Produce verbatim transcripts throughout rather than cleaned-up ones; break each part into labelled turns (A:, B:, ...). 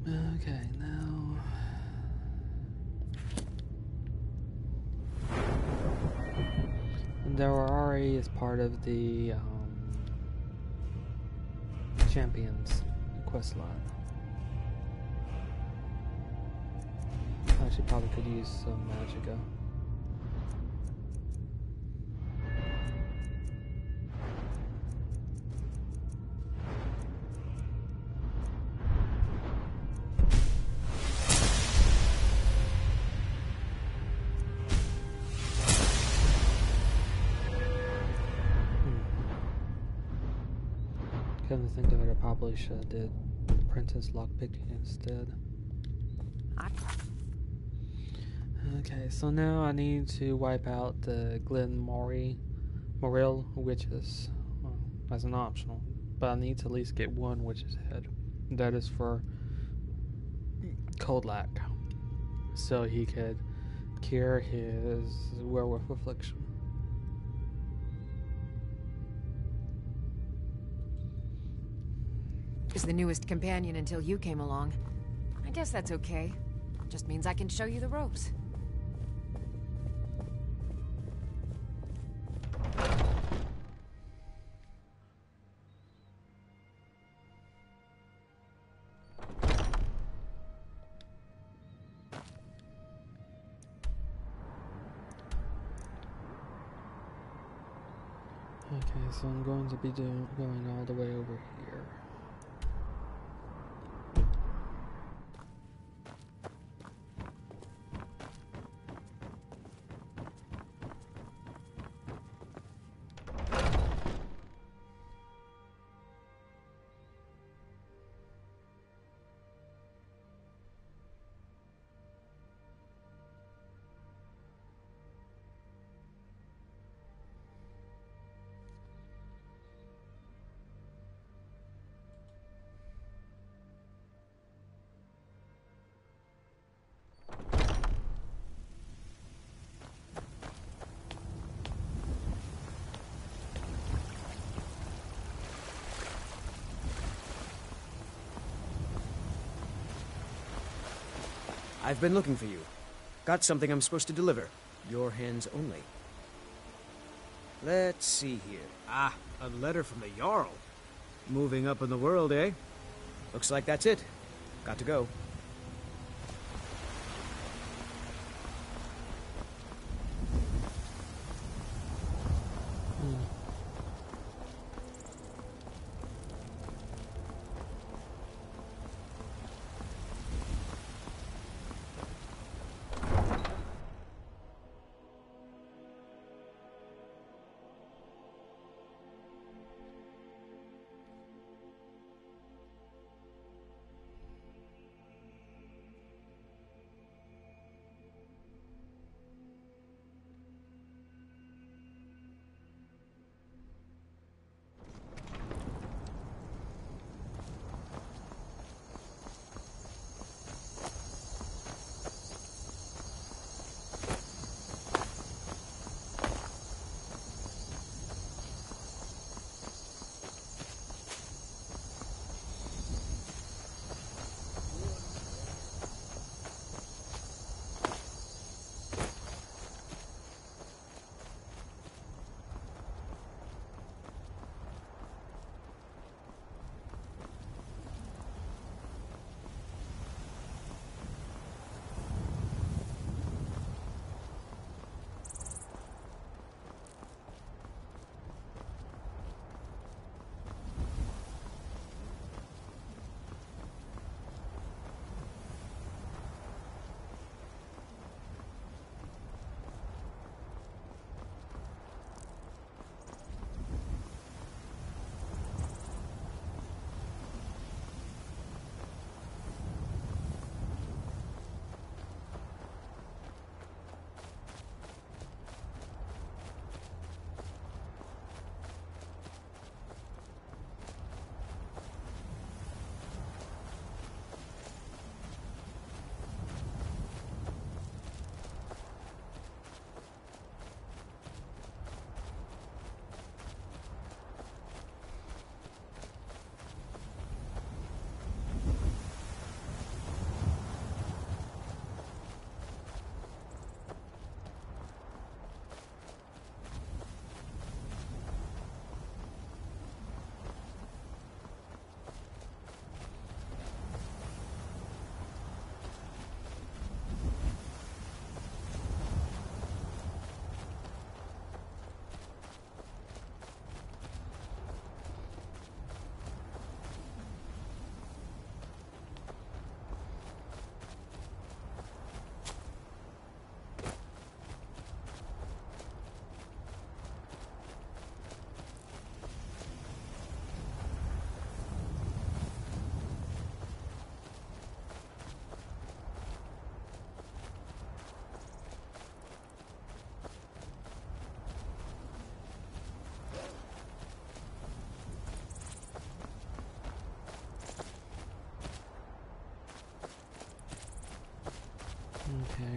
A: Okay, now... Daro'ari is part of the um, Champions quest line. Actually, probably could use some magicka. Come to think of it, I probably should have did Princess Lockpicking instead. Okay, so now I need to wipe out the Glen Mori, Moril witches, well, as an optional. But I need to at least get one witch's head. That is for Kodlak, so he could cure his werewolf affliction.
B: Is the newest companion until you came along. I guess that's okay. Just means I can show you the ropes.
A: Okay, so I'm going to be doing going all the way over here.
C: I've been looking for you. Got something I'm supposed to deliver. Your hands only. Let's see here. Ah, a letter from the Jarl. Moving up in the world, eh? Looks like that's it. Got to go.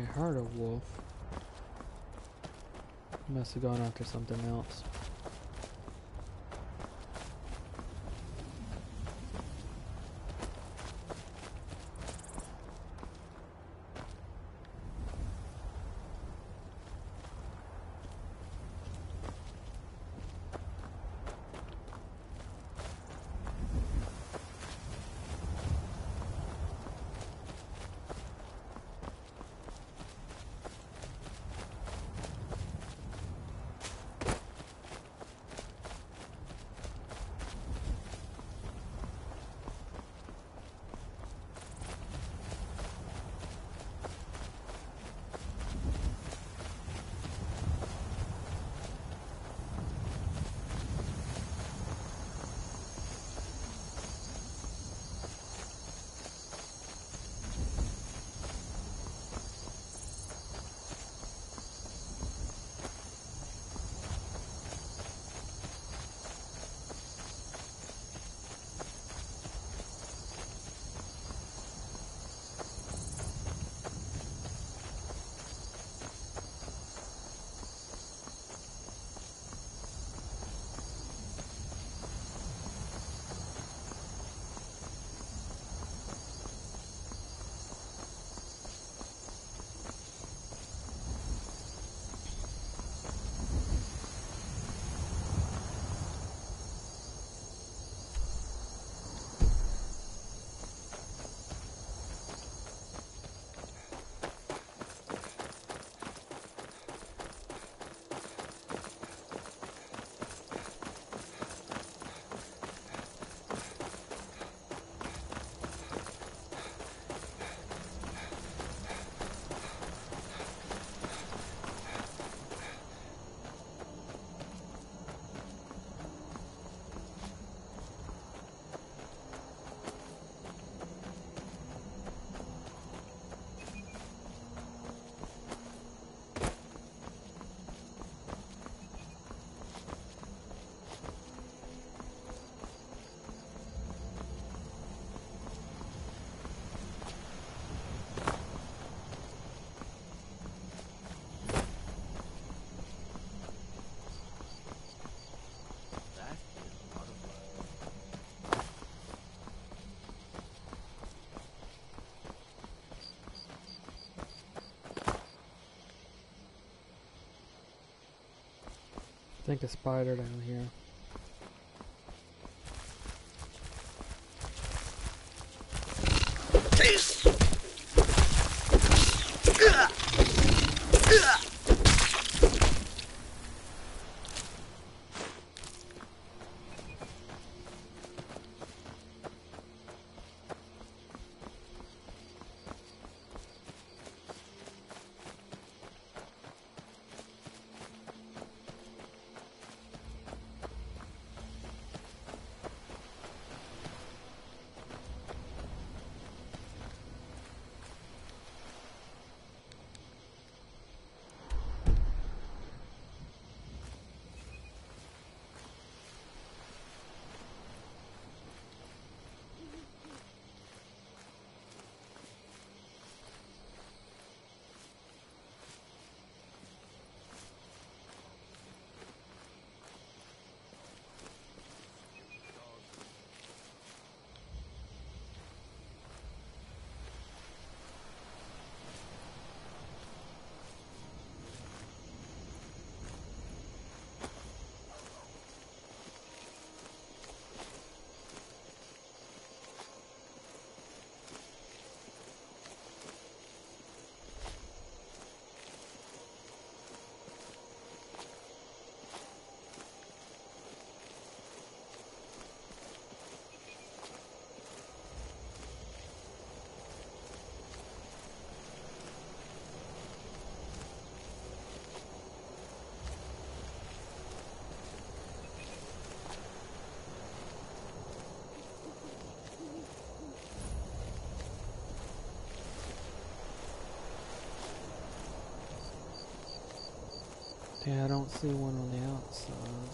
A: heard a wolf. Must have gone after something else. I think a spider down here. Yeah, I don't see one on the outside.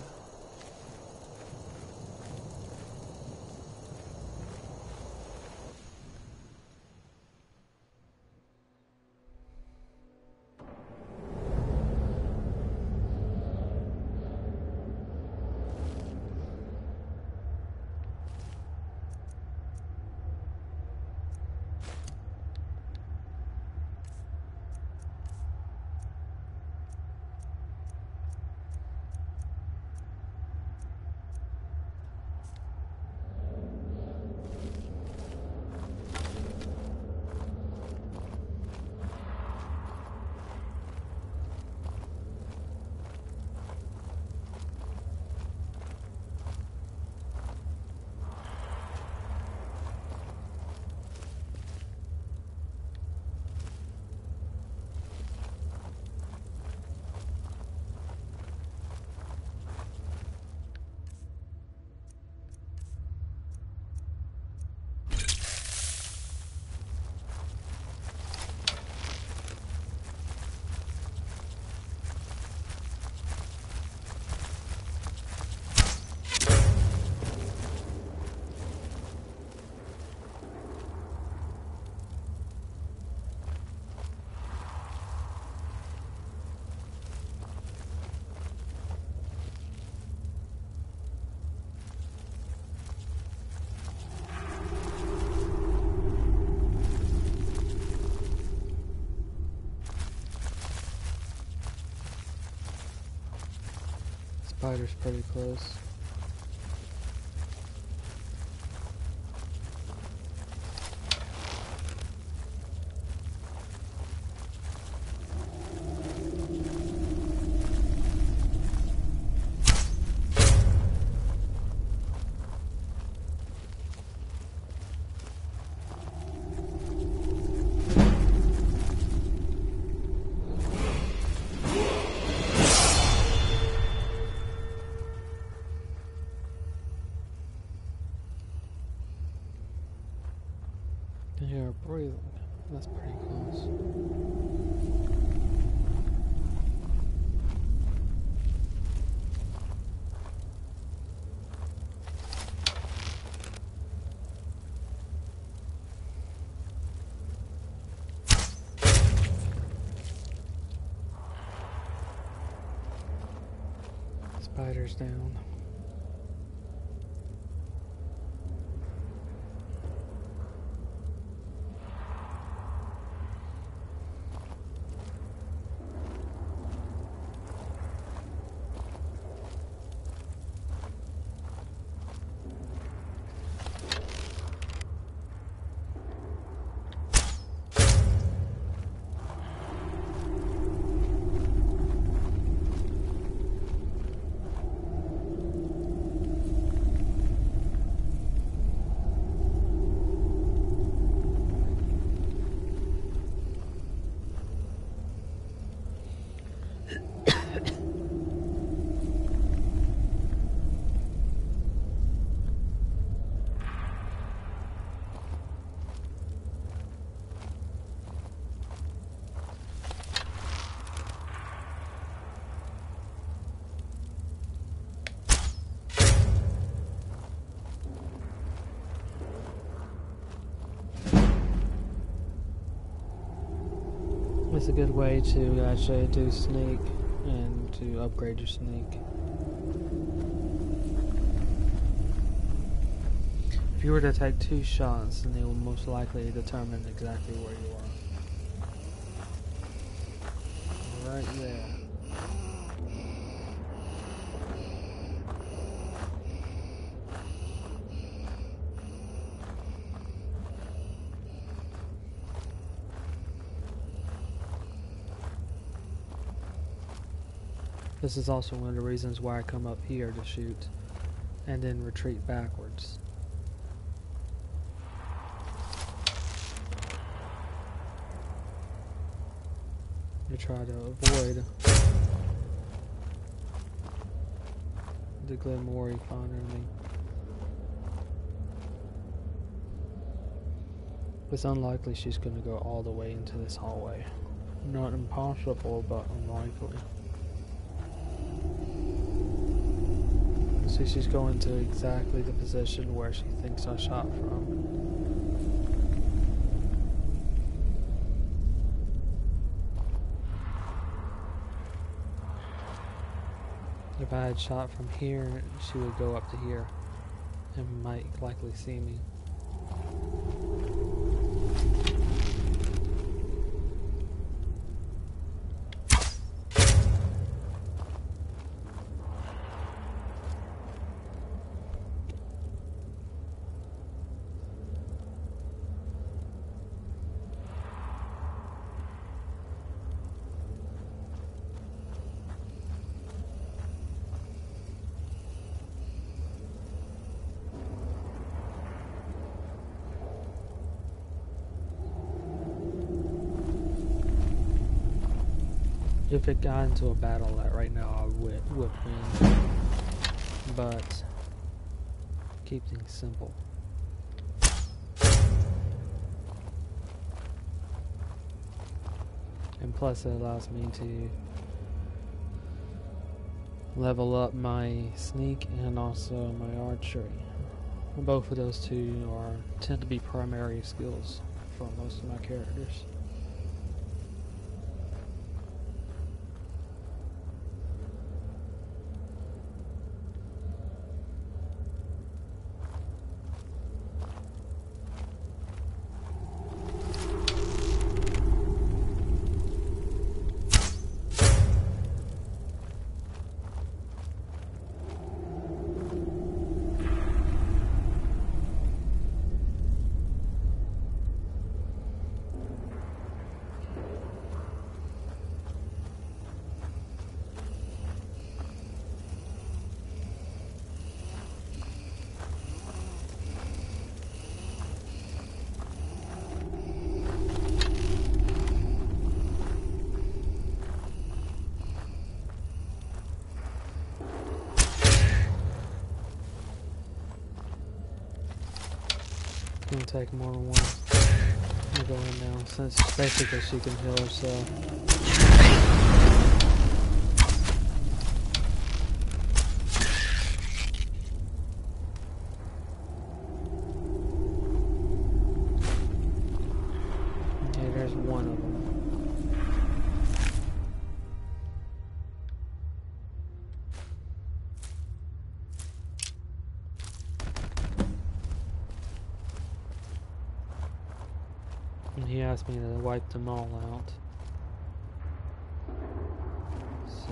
A: spider's pretty close. You're breathing. That's pretty close. Spider's down. It's a good way to actually do sneak and to upgrade your sneak. If you were to take two shots, then it will most likely determine exactly where you are. Right there. This is also one of the reasons why I come up here to shoot and then retreat backwards. To try to avoid the Glenmorry finding me. It's unlikely she's going to go all the way into this hallway. Not impossible, but unlikely. See, she's going to exactly the position where she thinks I shot from. If I had shot from here, she would go up to here and might likely see me. If it got into a battle that right now I would, would win, but keep things simple. And plus it allows me to level up my sneak and also my archery. Both of those two are tend to be primary skills for most of my characters. It's gonna take more than one. I'm gonna go in now, since basically she can heal herself. Okay, there's one of them. And he asked me to wipe them all out. So...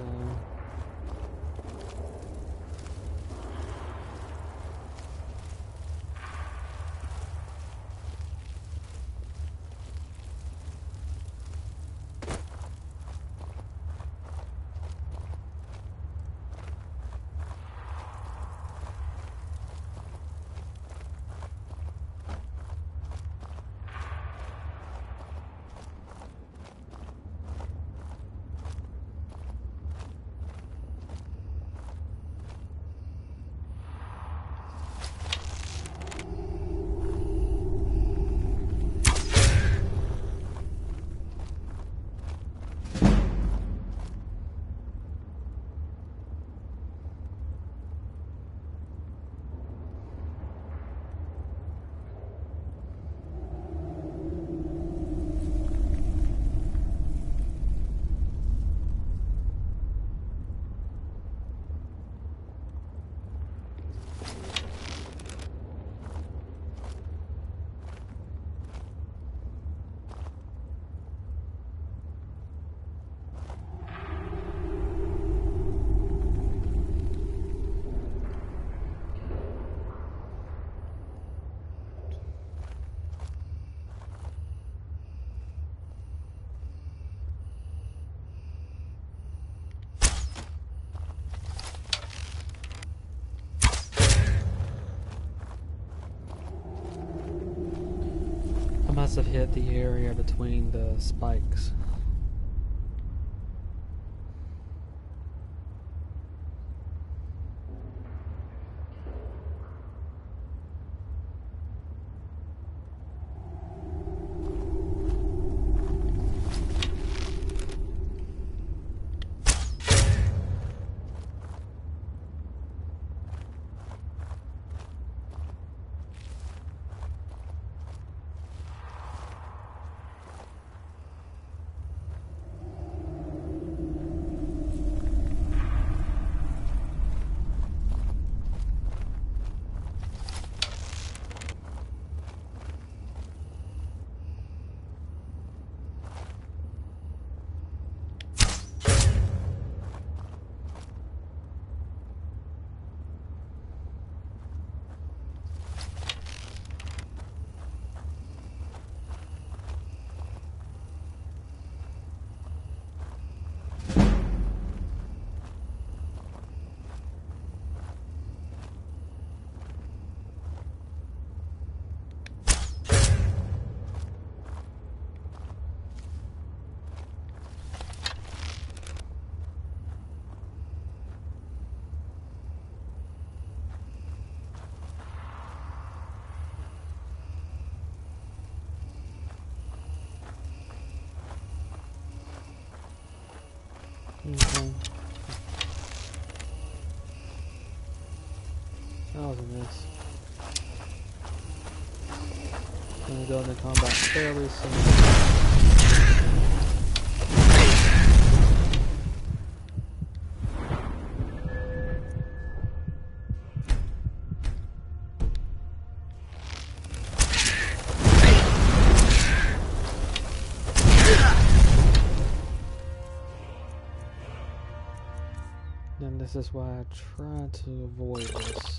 A: I must have hit the area between the spikes. Okay. That was a miss. Gonna go into combat fairly soon. And this is why I try to avoid this.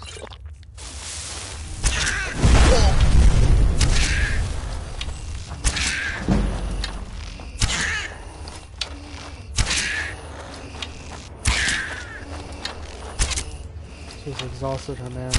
A: She's exhausted her mana.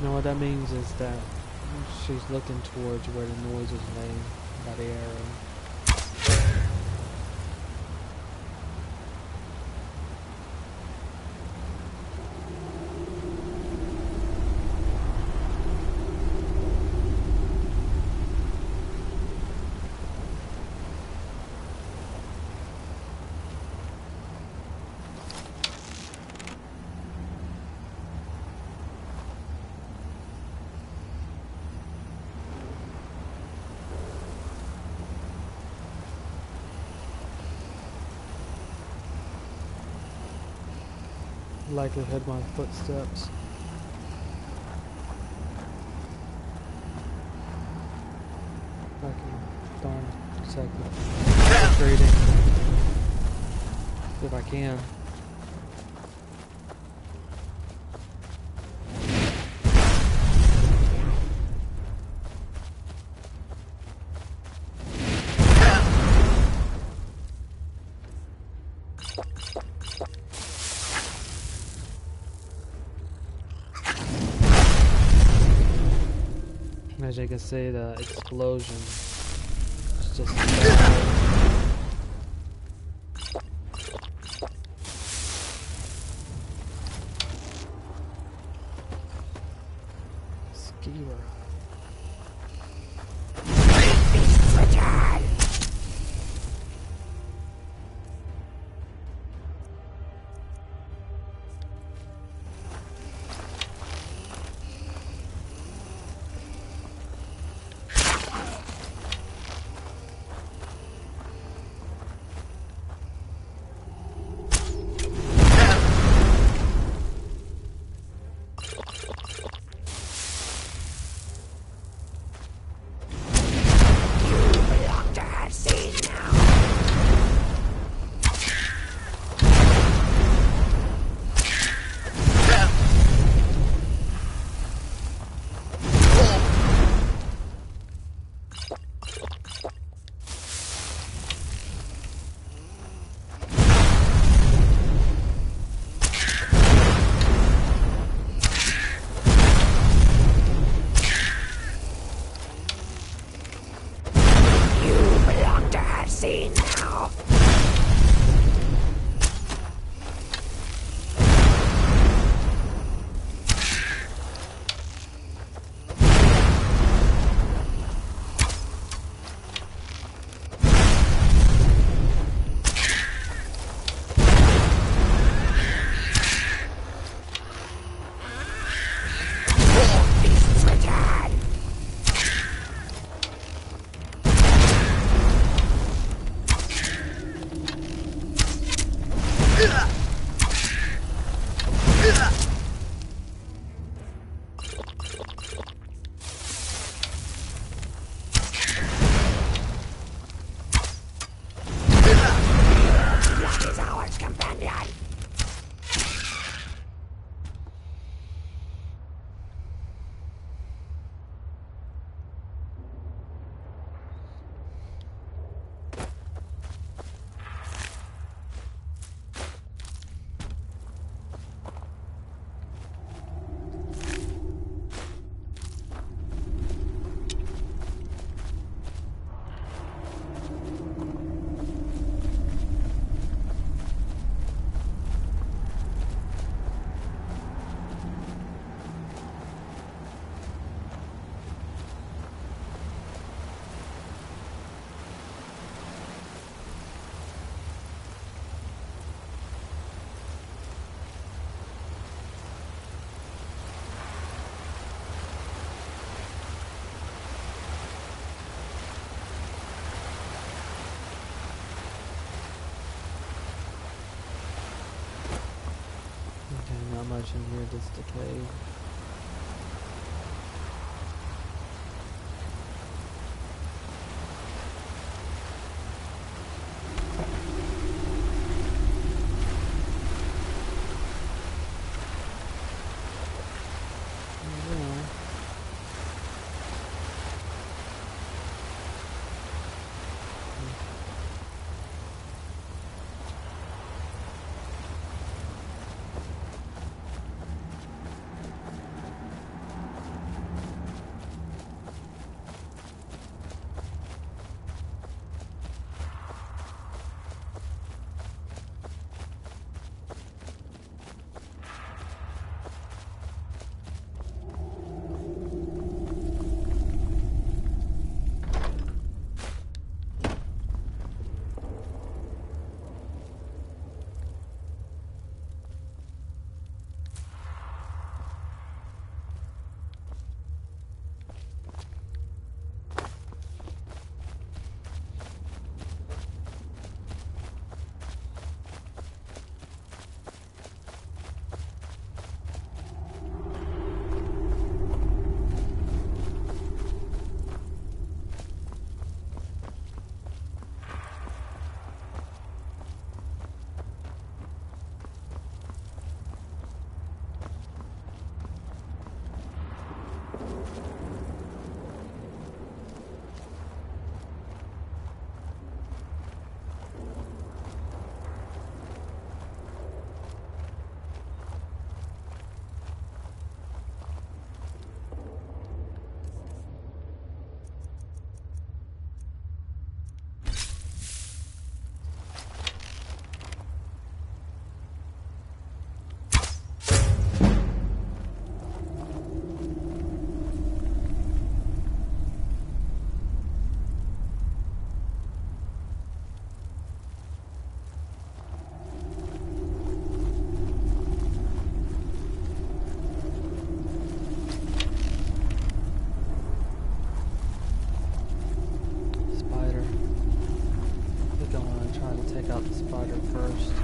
A: You know what that means is that she's looking towards where the noise is made by the arrow. Likelihood my footsteps. I can darn second. Trading. If I can. As you can see, the explosion is just skewer. Not much in here, just decay. fighter first.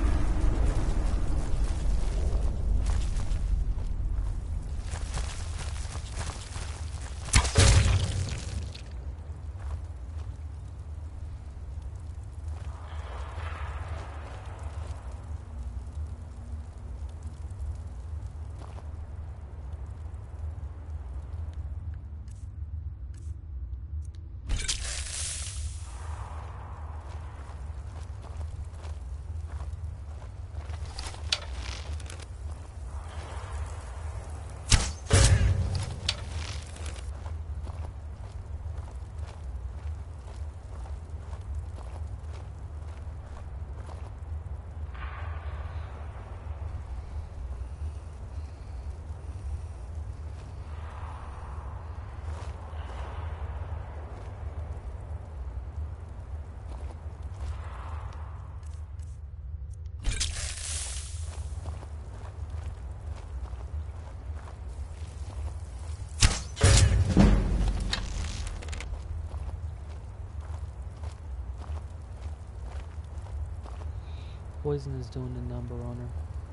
A: Poison is doing a number on her.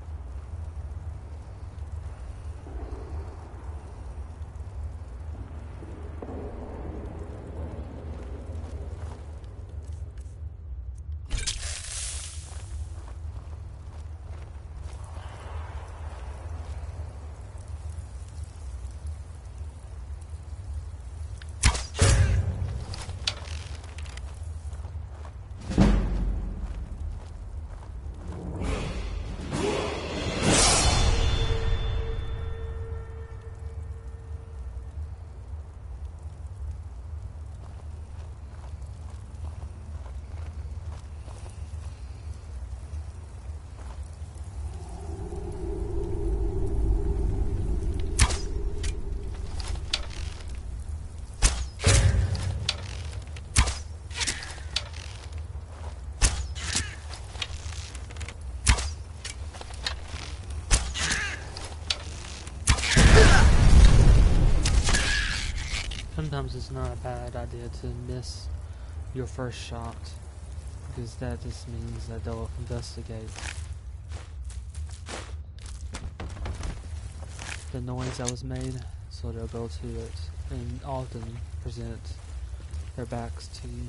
A: Sometimes it's not a bad idea to miss your first shot, because that just means that they'll investigate the noise that was made, so they'll go to it and often present their backs to you.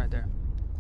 A: right there.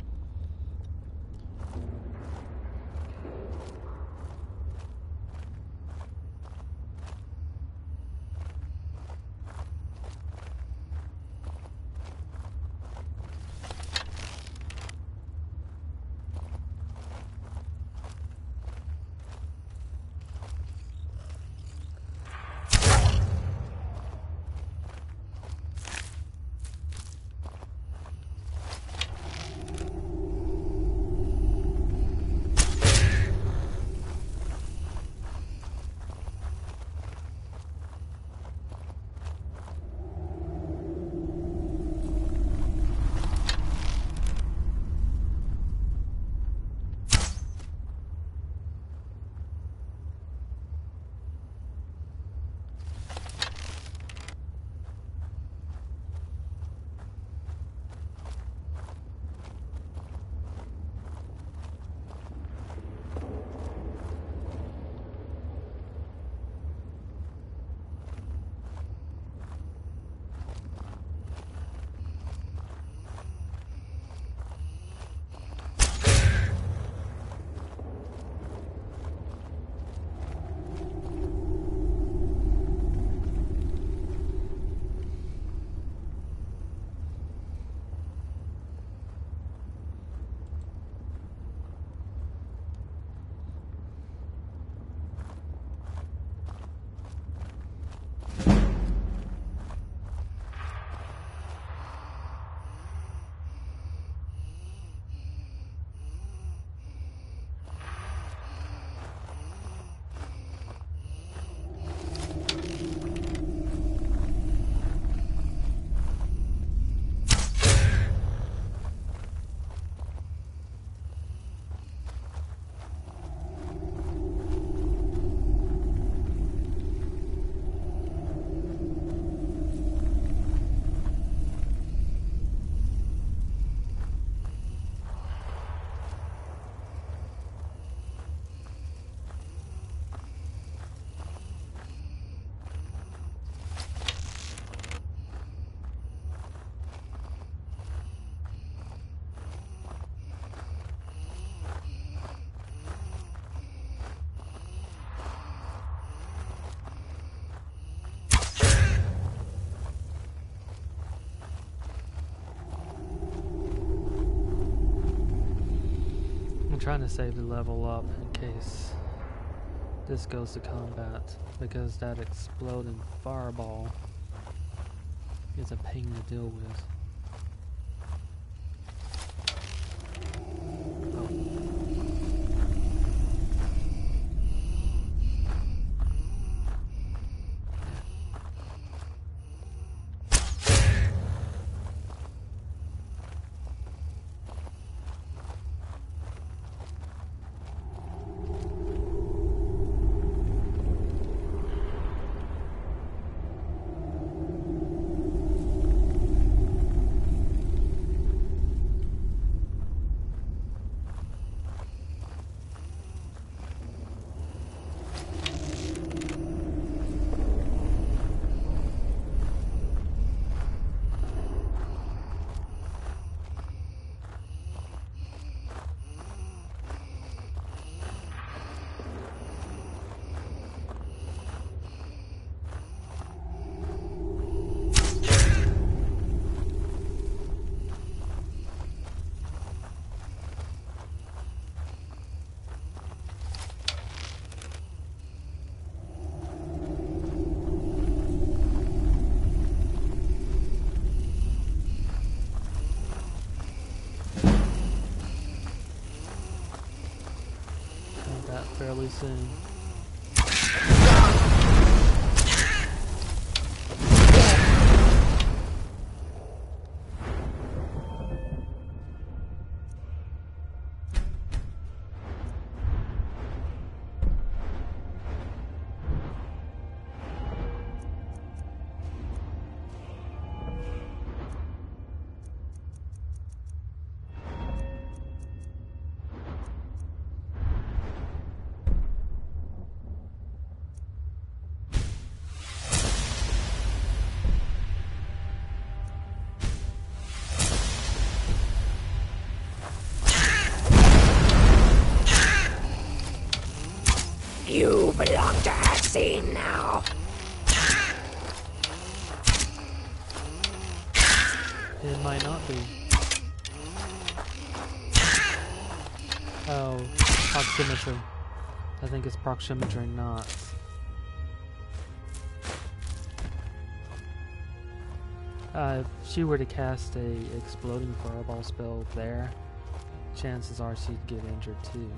A: I'm trying to save the level up in case this goes to combat, because that exploding fireball is a pain to deal with. Fairly soon.
D: belong to her scene now.
A: It might not be. Oh, proximetry. I think it's proximetry, not. Uh, if she were to cast a exploding fireball spell there, chances are she'd get injured too.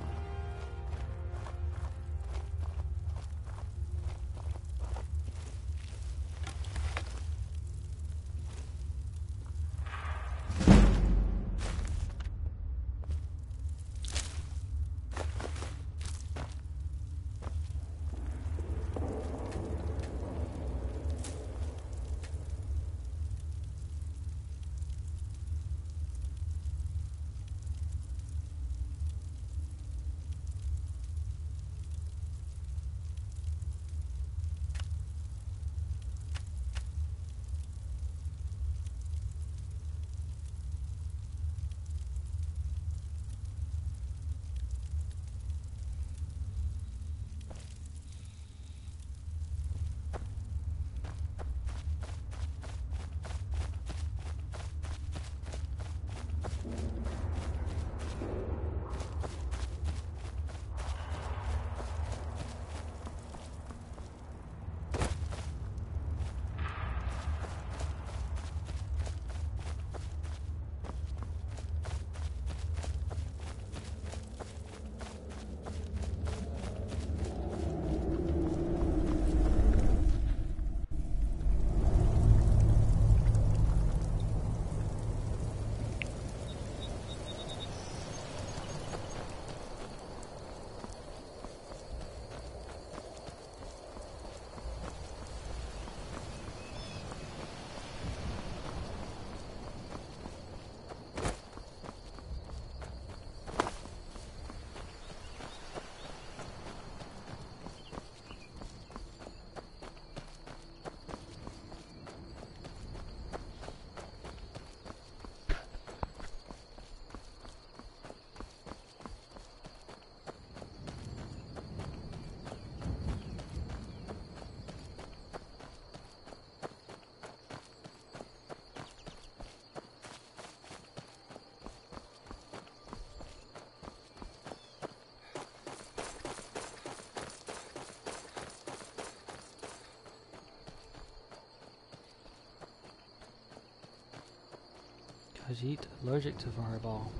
A: Khajiit allergic to fireball.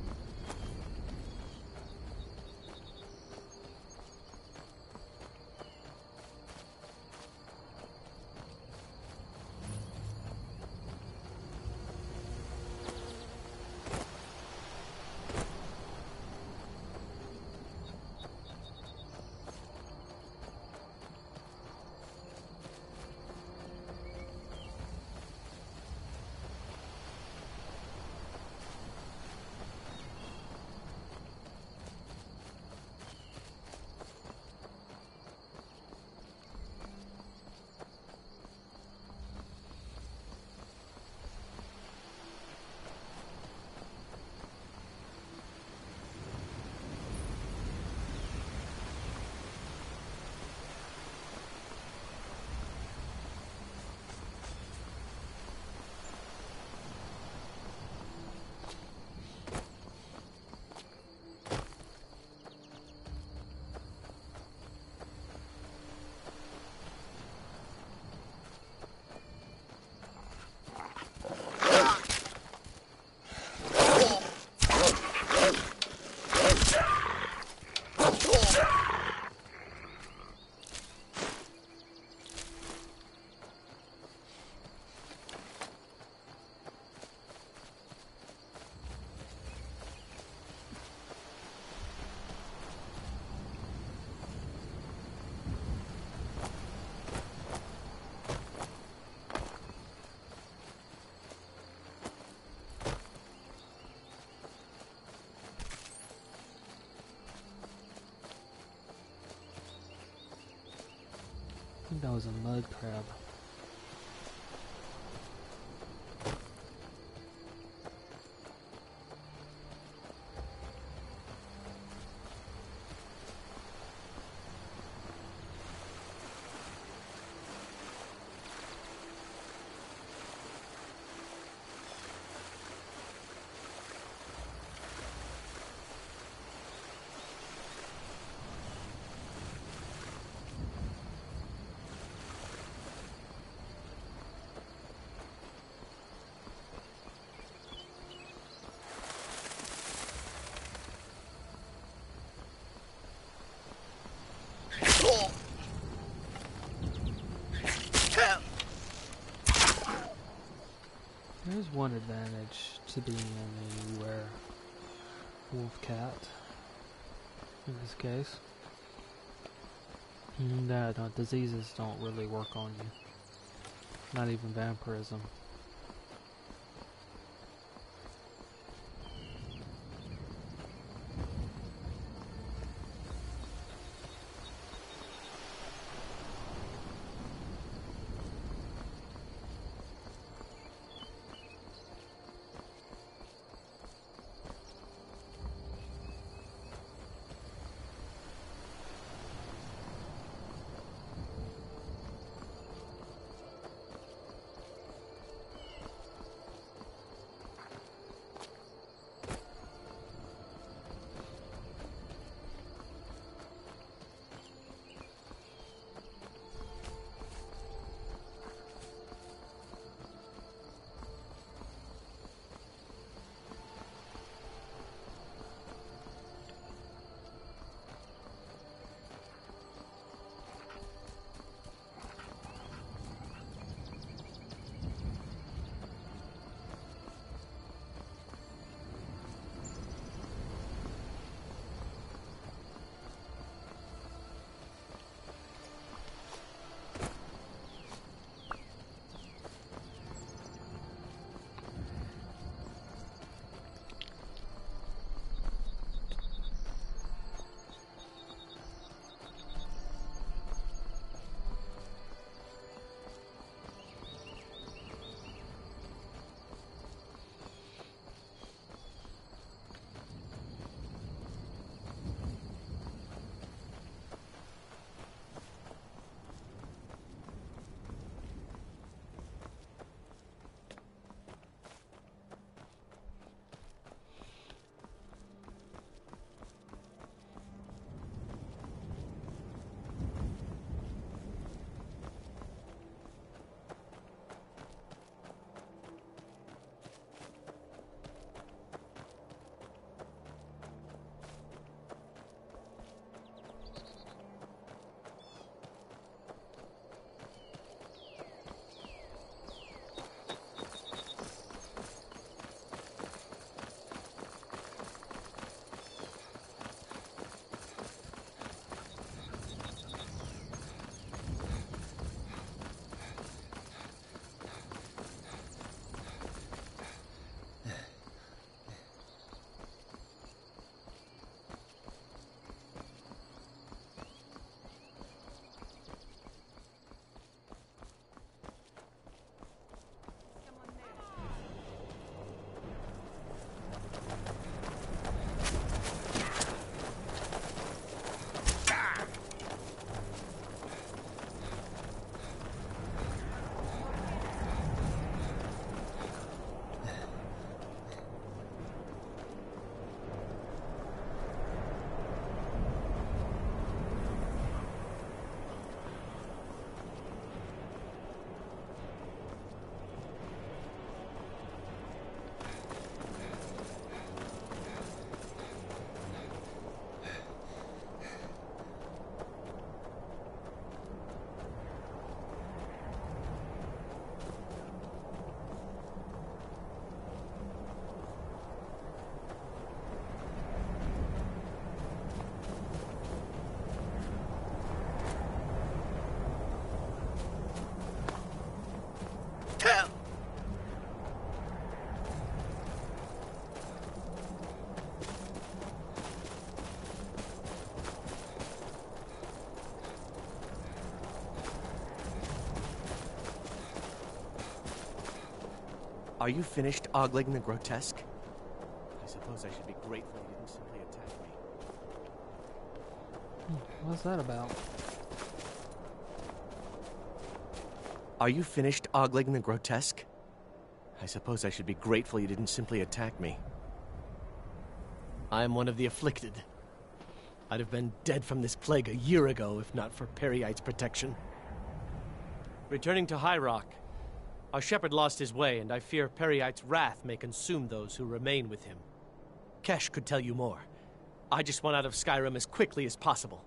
A: I think that was a mud crab. one advantage to being a werewolf cat in this case. That uh, diseases don't really work on you. Not even vampirism.
E: Are you finished ogling the grotesque? I suppose I should be grateful you didn't simply attack me.
A: Hmm, what's that about?
E: Are you finished ogling the grotesque? I suppose I should be grateful you didn't simply attack me. I am one of the afflicted. I'd have been dead from this plague a year ago if not for Periite's protection. Returning to High Rock, our shepherd lost his way, and I fear Periite's wrath may consume those who remain with him. Kesh could tell you more. I just want out of Skyrim as quickly as possible.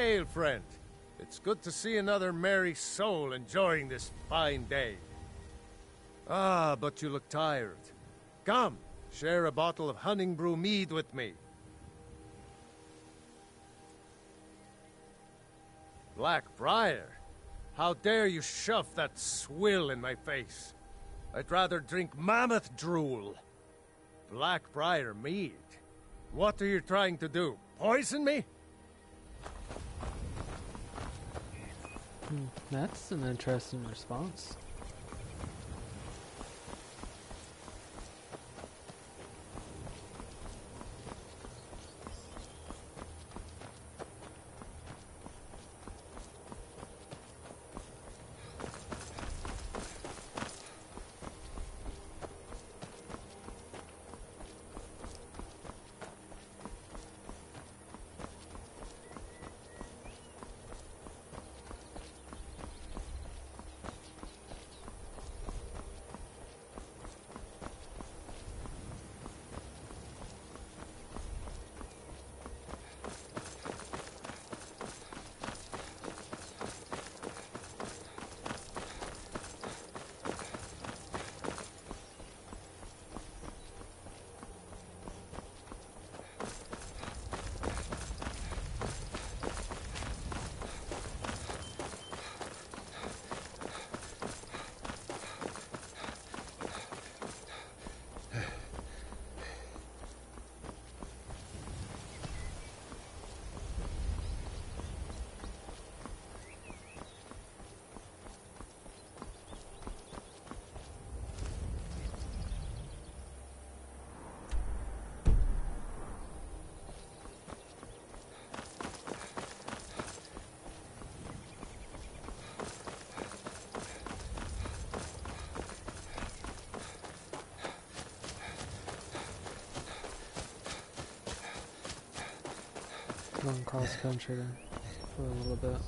F: hail, friend. It's good to see another merry soul enjoying this fine day. Ah, but you look tired. Come, share a bottle of Hunting Brew mead with me. Blackbriar? How dare you shove that swill in my face? I'd rather drink mammoth drool. Blackbriar mead? What are you trying to do? Poison me?
A: Hmm, that's an interesting response. Going cross country for a little bit.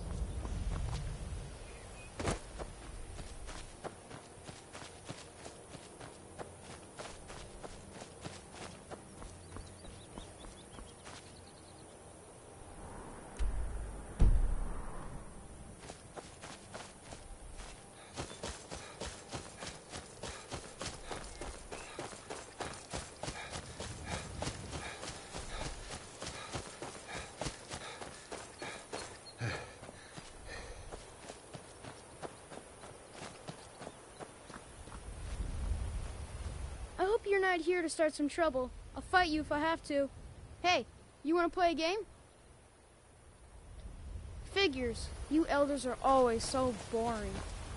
G: I hope you're not here to start some trouble. I'll fight you if I have to. Hey, you want to play a game? Figures. You elders are always so boring.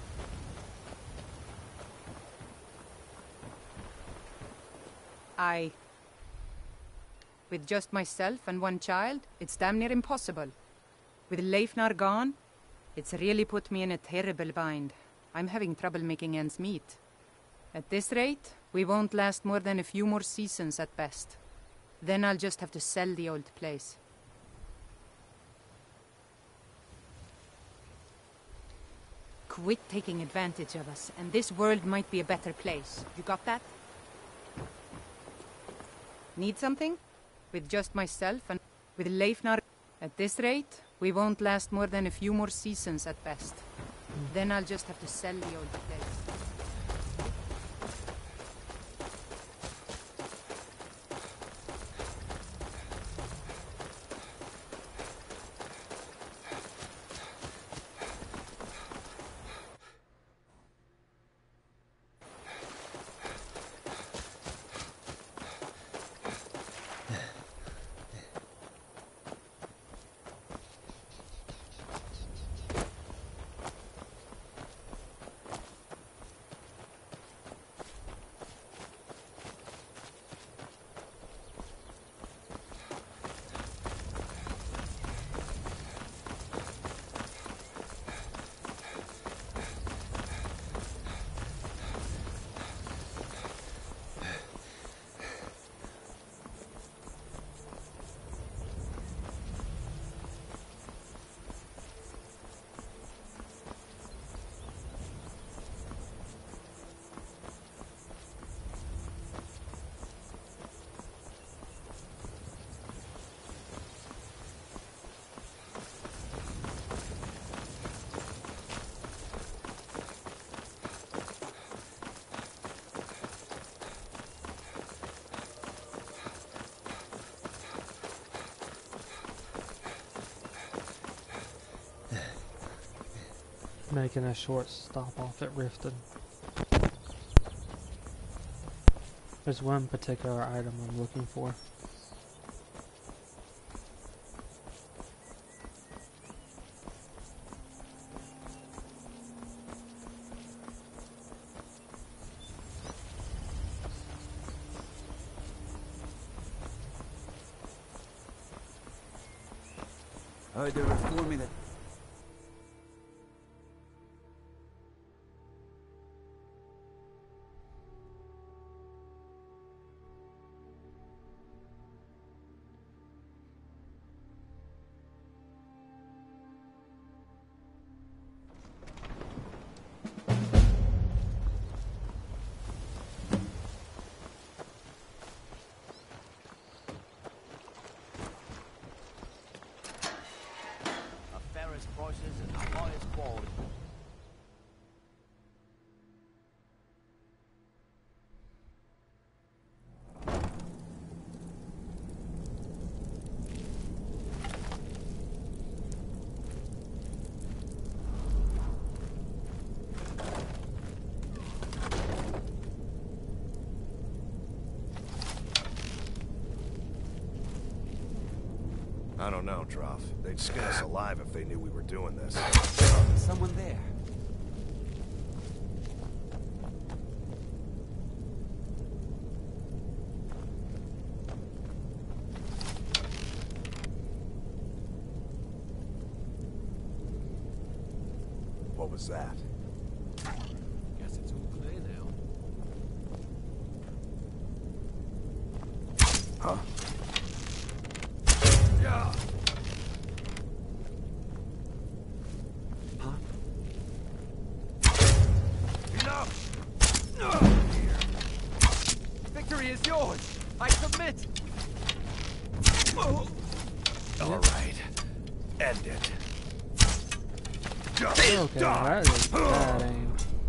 B: I... With just myself and one child, it's damn near impossible. With Leifnar gone, it's really put me in a terrible bind. I'm having trouble making ends meet. At this rate, we won't last more than a few more seasons at best. Then I'll just have to sell the old place. Quit taking advantage of us, and this world might be a better place. You got that? Need something? With just myself and with Leifnar. At this rate, we won't last more than a few more seasons at best. Then I'll just have to sell the old place.
A: Making a short stop off at Riften. There's one particular item I'm looking for.
H: Oh, they were forming that.
F: I don't know, Droff. They'd skin us alive if they knew we were doing this.
H: Someone there.
F: What was that?
E: Guess it's all clear now.
F: Huh?
H: Huh?
F: Enough!
H: Victory is yours! I submit!
F: All right. End it.
A: Okay, that is bad aim.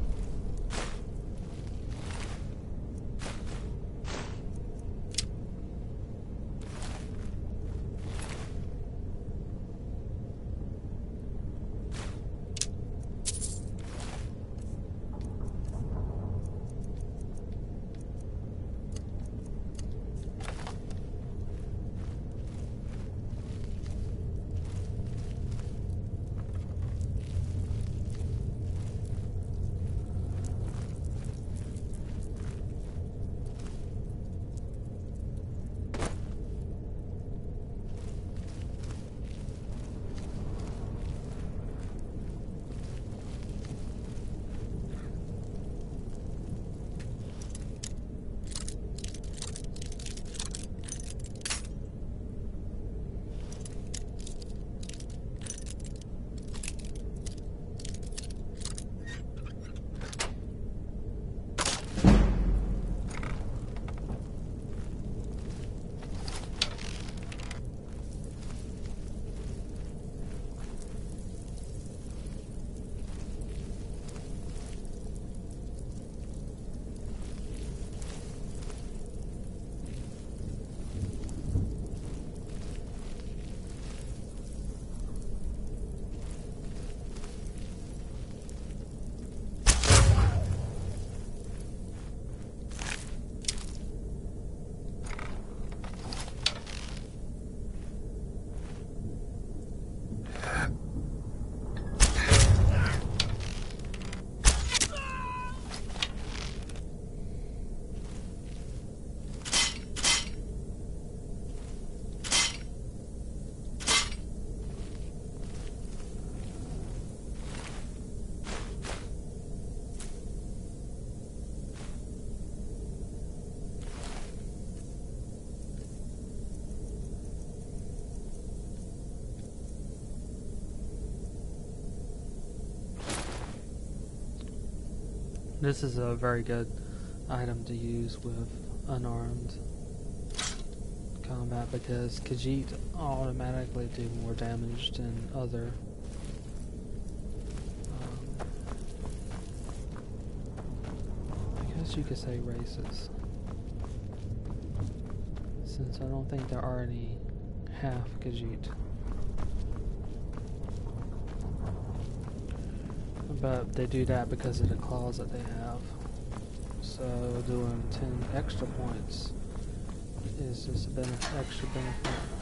A: This is a very good item to use with unarmed combat because Khajiit automatically do more damage than other um, I guess you could say races, since I don't think there are any half Khajiit. But they do that because of the claws that they have. So doing ten extra points is just a benefit, extra benefit.